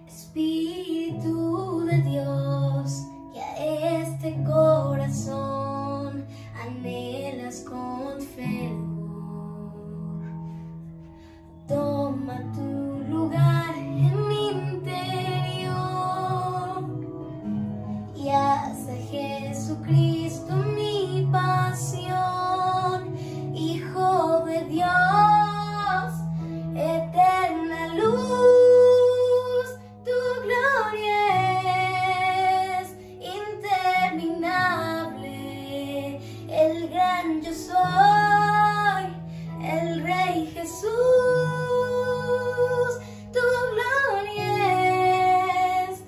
Espíritu de Dios, que a este corazón anhelas con fervor, toma tu lugar en mi interior y haz a Jesucristo mi pasión, Hijo de Dios, eterna luz, tu gloria es interminable, el gran yo soy, el Rey Jesús, tu gloria es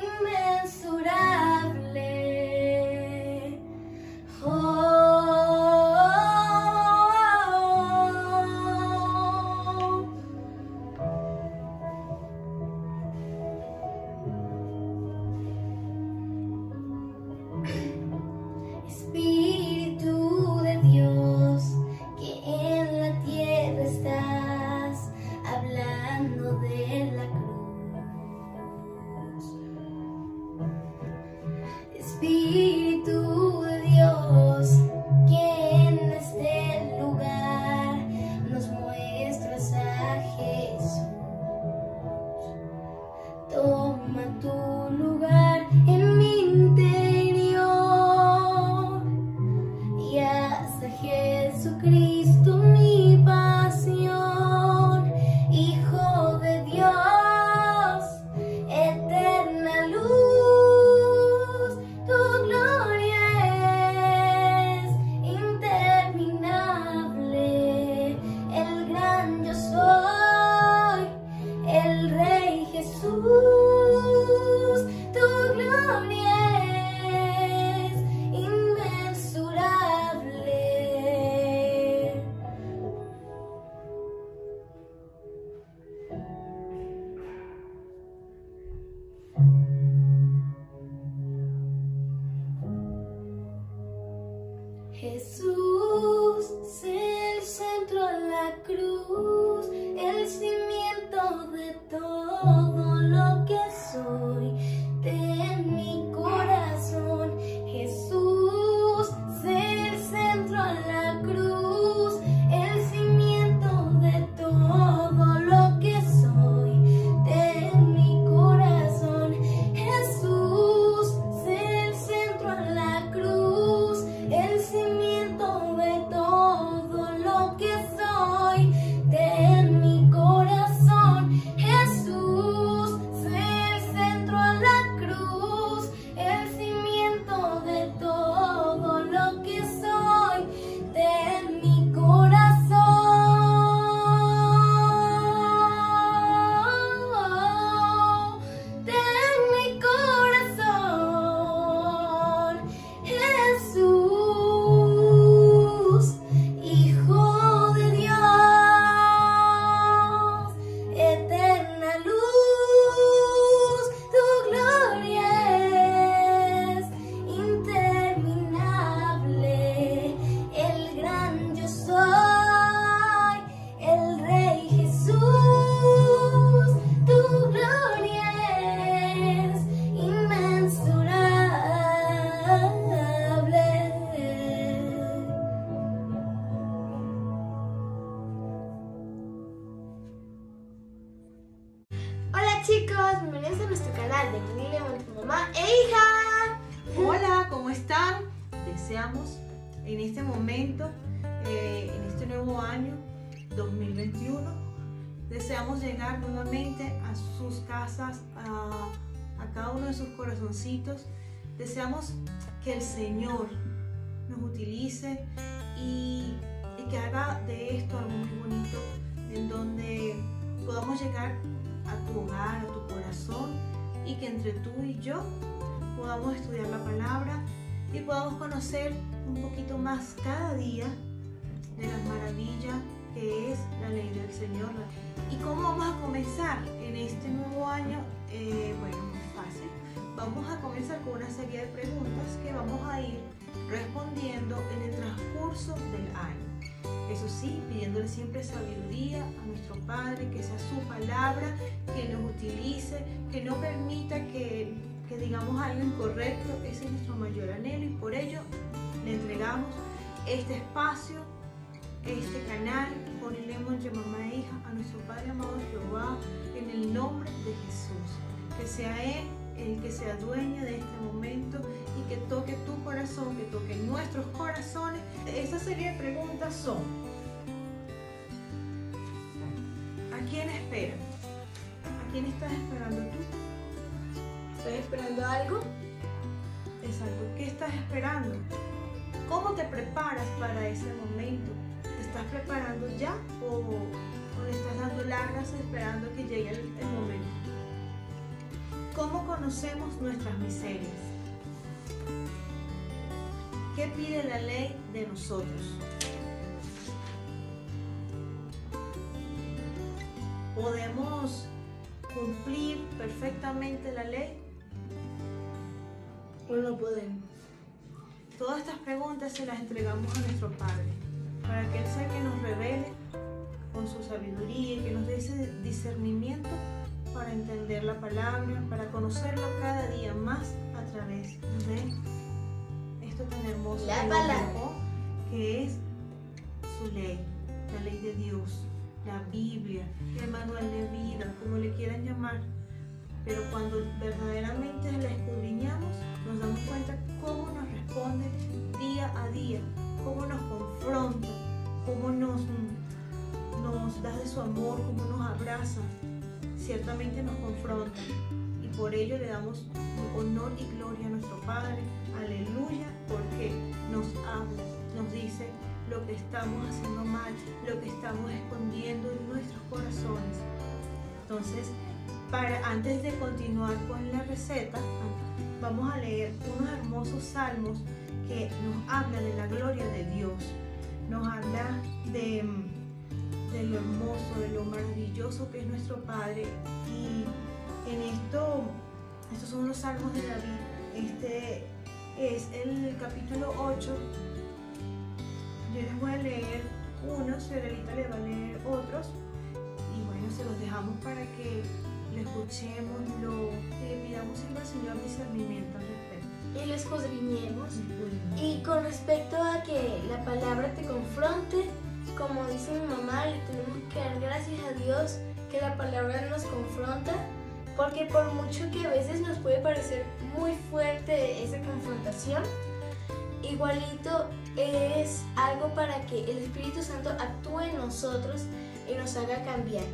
inmensurable. Espíritu de Dios, que en la tierra estás, hablando de la cruz. Espíritu de Dios, que en este lugar nos muestras a Jesús. Toma tu lugar en mi interior y haz a Jesucristo mi pasión, Hijo de Dios, eterna luz, tu gloria es interminable, el gran yo soy, el Rey Jesús, tu gloria es inmensurable. Jesús, sé el centro de la cruz, el cimiento de todo lo que soy, de mi corazón. Jesús, sé el centro de la cruz, el cimiento de todo lo que soy, de mi corazón. Jesús, sé el centro de la cruz, el cimiento de todo lo que soy, de mi corazón. Jesús, sé el centro de la cruz, el cimiento de todo lo que soy, de mi corazón, de mi corazón. Jesús, Hijo de Dios, eterna luz, tu gloria es interminable, el gran yo soy, el Rey Jesús, tu gloria es inmensurable. Hola chicos, bienvenidos a nuestro canal de Niña, Mamá e Hija. Hola, ¿cómo están? Deseamos en este momento, en este nuevo año 2021, deseamos llegar nuevamente a sus casas, a cada uno de sus corazoncitos. Deseamos que el Señor nos utilice y que haga de esto algo muy bonito, en donde podamos llegar a tu hogar, a tu corazón, y que entre tú y yo podamos estudiar la palabra y podamos conocer un poquito más cada día de las maravillas que es la ley del Señor. ¿Y cómo vamos a comenzar en este nuevo año? Bueno, muy fácil. Vamos a comenzar con una serie de preguntas que vamos a ir respondiendo en el transcurso del año. Eso sí, pidiéndole siempre sabiduría a nuestro Padre, que sea su palabra, que nos utilice, que no permita que digamos algo incorrecto. Ese es nuestro mayor anhelo y por ello le entregamos este espacio, este canal, Lemon de Mamá e Hija, a nuestro Padre amado Jehová, en el nombre de Jesús. Que sea Él el que sea dueño de este momento y que toque tu corazón, que toque nuestros corazones. Esta serie de preguntas son: ¿a quién esperas? ¿A quién estás esperando tú? ¿Estoy esperando algo? Exacto, ¿qué estás esperando? ¿Cómo te preparas para ese momento? ¿Te estás preparando ya o le estás dando largas esperando que llegue el momento? ¿Cómo conocemos nuestras miserias? ¿Qué pide la ley de nosotros? ¿Podemos cumplir perfectamente la ley? ¿O no podemos? Todas estas preguntas se las entregamos a nuestro Padre, para que Él sea que nos revele con su sabiduría y que nos dé ese discernimiento para entender la palabra, para conocerlo cada día más a través de esto tan hermoso La palabra, que es su ley, la ley de Dios, la Biblia, el manual de vida, como le quieran llamar. Pero cuando verdaderamente la escudriñamos, nos damos cuenta cómo nos responde día a día, cómo nos confronta, cómo nos da de su amor, cómo nos abraza. Ciertamente nos confronta y por ello le damos honor y gloria a nuestro Padre. Aleluya, porque nos habla, nos dice lo que estamos haciendo mal, lo que estamos escondiendo en nuestros corazones. Entonces, antes de continuar con la receta, vamos a leer unos hermosos salmos que nos hablan de la gloria de Dios, nos habla de lo hermoso, de lo maravilloso que es nuestro Padre. Y en estos son los salmos de David. Este es el capítulo 8. Yo les voy a leer unos, Fiorelita les va a leer otros. Y bueno, se los dejamos para que lo escuchemos, y le pidamos al Señor discernimiento al respecto. Y lo escudriñemos. Y con respecto a que la palabra te confronte, como dice mi mamá, le tenemos que dar gracias a Dios que la palabra nos confronta, porque por mucho que a veces nos puede parecer muy fuerte esa confrontación, igualito es algo para que el Espíritu Santo actúe en nosotros y nos haga cambiar.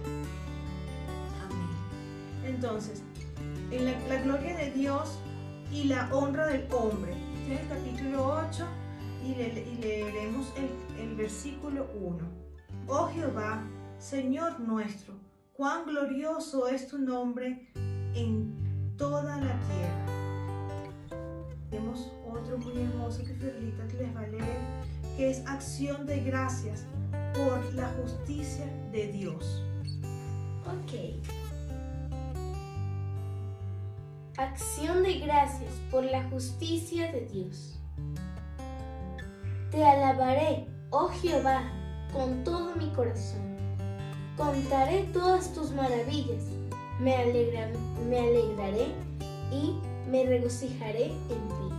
Entonces, en la gloria de Dios y la honra del hombre. Este es el capítulo 8 y leeremos el versículo 1. Oh Jehová, Señor nuestro, cuán glorioso es tu nombre en toda la tierra. Tenemos otro muy hermoso que Fiorelita les va a leer, que es acción de gracias por la justicia de Dios. Ok. Acción de gracias por la justicia de Dios. Te alabaré, oh Jehová, con todo mi corazón. Contaré todas tus maravillas. Me alegraré y me regocijaré en ti.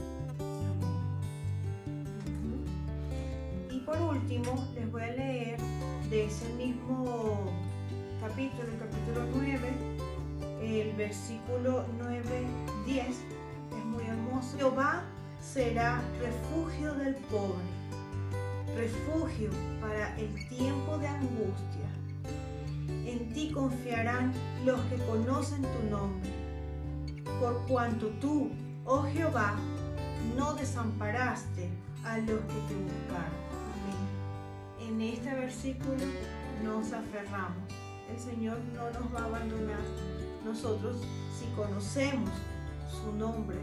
Y por último, les voy a leer de ese mismo capítulo, el capítulo 9, el versículo 9-10, es muy hermoso. Jehová será refugio del pobre, refugio para el tiempo de angustia. En ti confiarán los que conocen tu nombre, por cuanto tú, oh Jehová, no desamparaste a los que te buscaron. Amén. En este versículo nos aferramos. El Señor no nos va a abandonar. Nosotros, si conocemos su nombre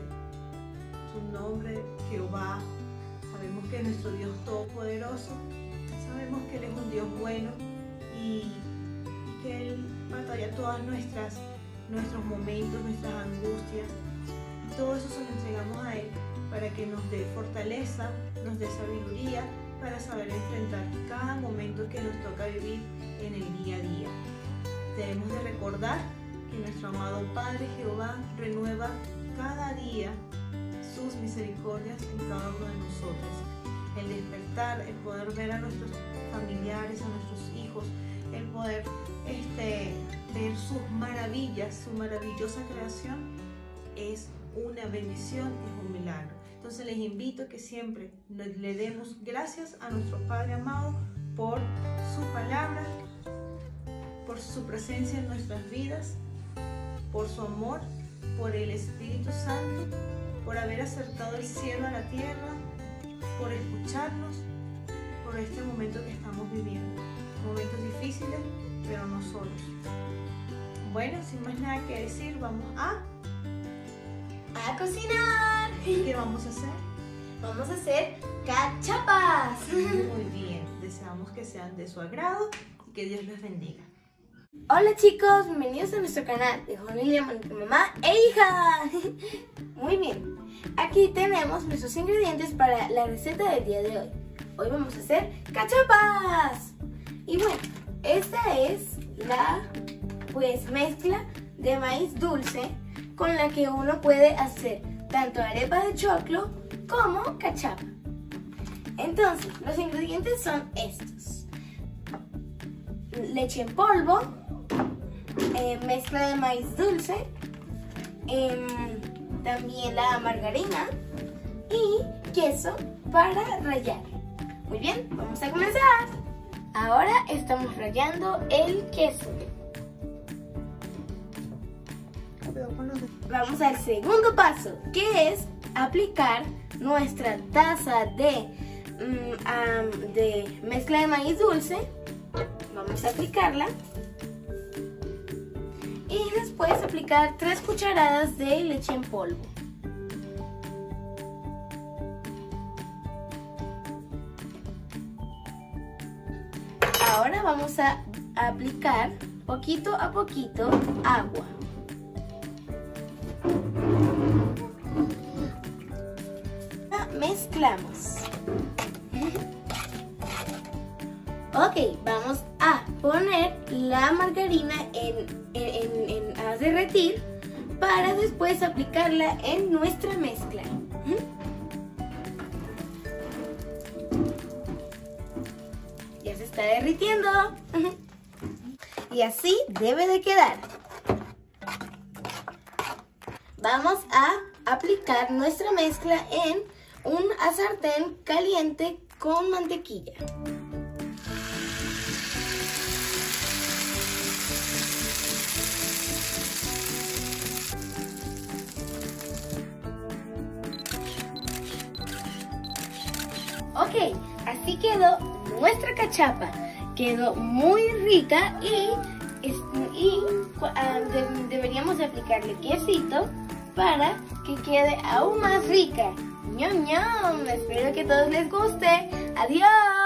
Jehová, sabemos que es nuestro Dios todopoderoso, sabemos que Él es un Dios bueno y que Él batalla todas nuestros momentos, nuestras angustias, y todo eso se lo entregamos a Él para que nos dé fortaleza, nos dé sabiduría para saber enfrentar cada momento que nos toca vivir en el día a día. Debemos de recordar que nuestro amado Padre Jehová renueva cada día sus misericordias en cada uno de nosotros. El despertar, el poder ver a nuestros familiares, a nuestros hijos, el poder ver sus maravillas, su maravillosa creación, es una bendición, es un milagro. Entonces les invito a que siempre le demos gracias a nuestro Padre amado por su palabra, por su presencia en nuestras vidas, por su amor, por el Espíritu Santo, por haber acercado el cielo a la tierra, por escucharnos, por este momento que estamos viviendo. Momentos difíciles, pero no solos. Bueno, sin más nada que decir, vamos a cocinar. ¿Qué vamos a hacer? Vamos a hacer cachapas. Muy bien, deseamos que sean de su agrado y que Dios les bendiga. Hola chicos, bienvenidos a nuestro canal de familia, mamá e hija. Muy bien, aquí tenemos nuestros ingredientes para la receta del día de hoy. Hoy vamos a hacer cachapas. Y bueno, esta es la mezcla de maíz dulce con la que uno puede hacer tanto arepa de choclo como cachapa. Entonces, los ingredientes son estos: leche en polvo, mezcla de maíz dulce, también la margarina y queso para rallar. Muy bien, vamos a comenzar. Ahora estamos rallando el queso. Vamos al segundo paso, que es aplicar nuestra taza de mezcla de maíz dulce. Vamos a aplicarla. Y después aplicar 3 cucharadas de leche en polvo. Ahora vamos a aplicar poquito a poquito agua. Mezclamos. Ok, vamos a poner la margarina a derretir para después aplicarla en nuestra mezcla. Ya se está derritiendo. Y así debe de quedar. Vamos a aplicar nuestra mezcla en un sartén caliente con mantequilla. Ok, así quedó nuestra cachapa. Quedó muy rica y deberíamos aplicarle quesito para que quede aún más rica. ¡Ñam, ñam! Espero que a todos les guste. ¡Adiós!